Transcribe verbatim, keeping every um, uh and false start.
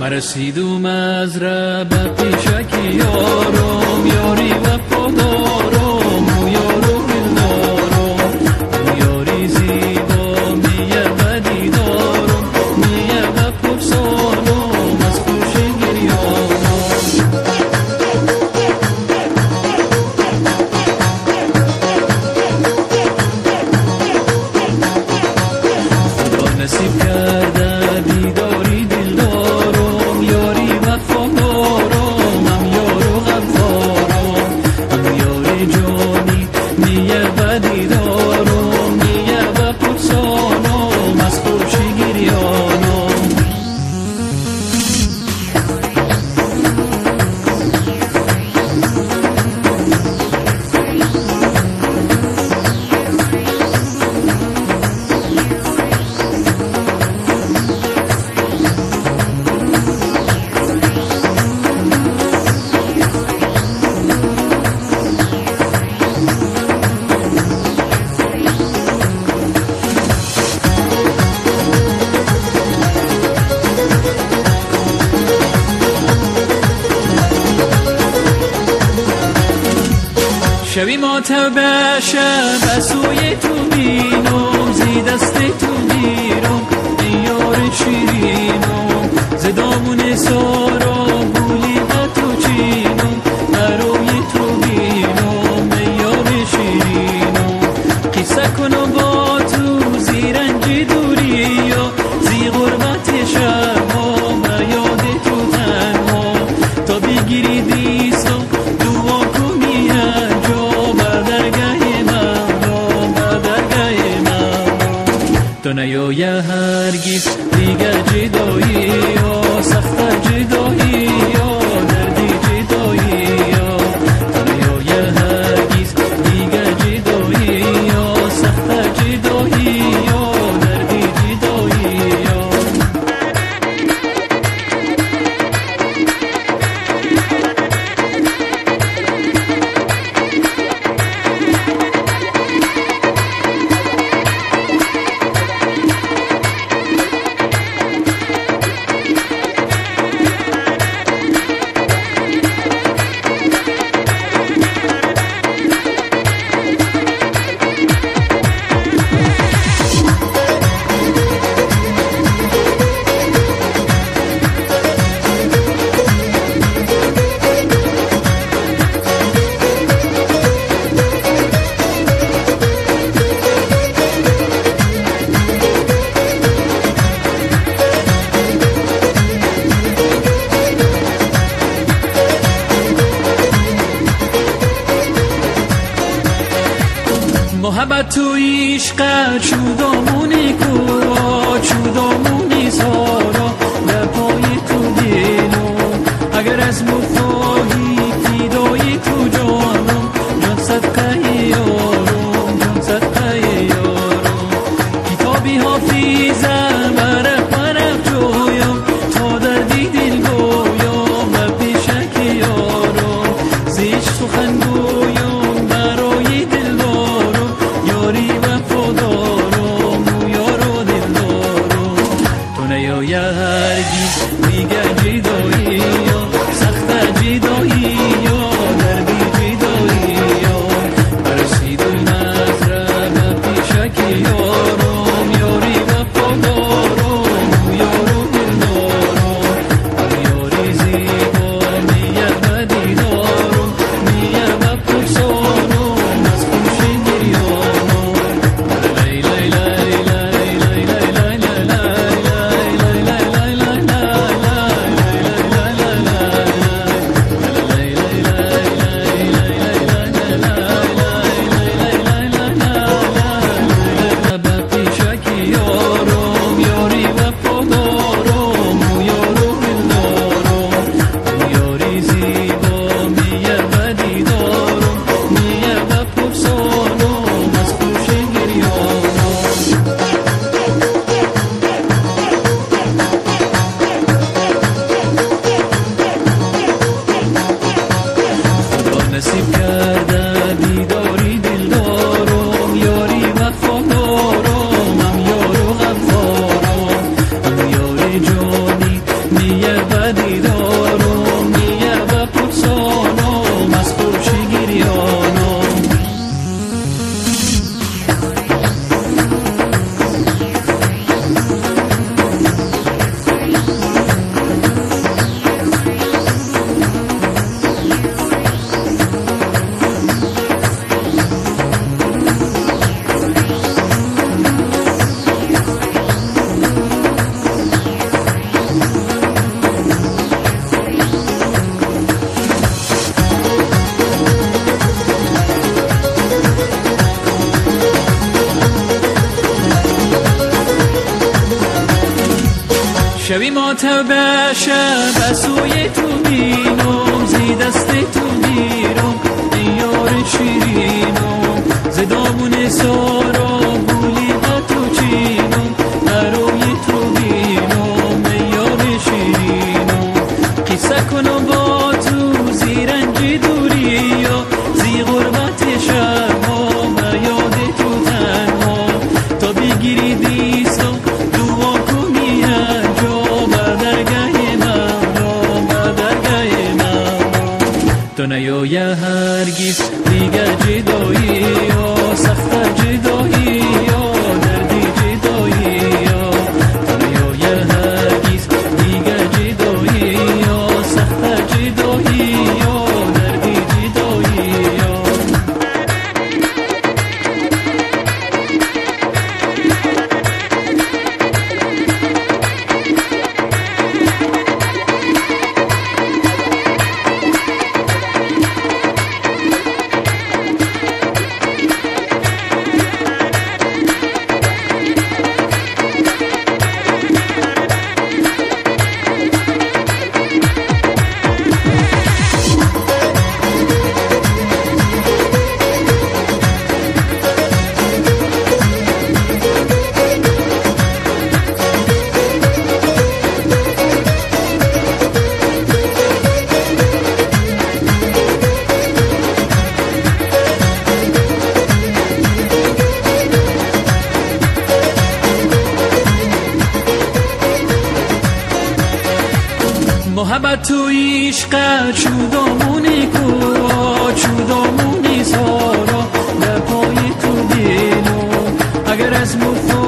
مرسیدم از رب پیشکی یارم، یاری وفادارم و یارو دلدارم، یاری زیبا میه بدی دارم، میه بپرسانم از خوش گریانم. خدا نصیب کرده دیداری دلدارم، یاری وفادارم، هم یارو غفارم، هم یاری جانی میه بدی دارم، میه بپرسانم از خوش گریانم. شبی ماتبه شب سوی تو بینم، زی دست تو میرم ای یار شیرینم، ز دامون سارا بولی با تو چینم، برای تو بینم ای یار شیرینم. قصه کنم با تو زی رنج دوری یا زی غربت شبها و یاد تو تنها، تا بگیری دیسم دعا کنی تو نیای هرگز دیگر جدایی یا سخت جدایی یا دردی جدایی یا تو نیای هرگز دیگر جدایی یا سخت جدایی یا دردی جدایی یا. محبت تو عشق چودامونی کورا، چودامونی سارا به پای تو دلم، اگر از مخواهی فدای تو جانم، جان صدقه یارم، جان صدقه یارم. کتابی حافظم ورق ورق جویم، تا دردی دل گویم و پیشک یارم، زیش سخن گویم برای دلدارم، یاری وفادارم و یارو دلدارم. تو نیای هرگز دیگر جدایی یا سخت جدایی یا دردی جدایی یا. برسیدم از رب پیشک یارم، یاری وفادارم و یارو دلدارم، یاری زیبا میه بدی دارم، میه بپرسانم از خوش گریانم. لای لای لای لای لای لای لای لای لای لای لای لای لای لای تا بشه بسوی تو بینم زی دست تو میرم یار شیرینم ز دامون سارا گولی با تو چینم بروی تو بینم یار شیرینم قصه کنم با تو زی رنج دوری و زی غربت شما و یاد تو تنها تا بگیری دیستم دعا کنی انجام بدرگه مولام بدرگه مولام تو نیای هرگیز دیگه جدایی یا سخت جدایی یا دردی جدایی یا تو نیای هرگیز دیگه جدایی یا سخت جدایی یا دردی جدایی یا محبت تو عشق چودامونی کو چودامونی سارا در پای تو دینو اگر از مفت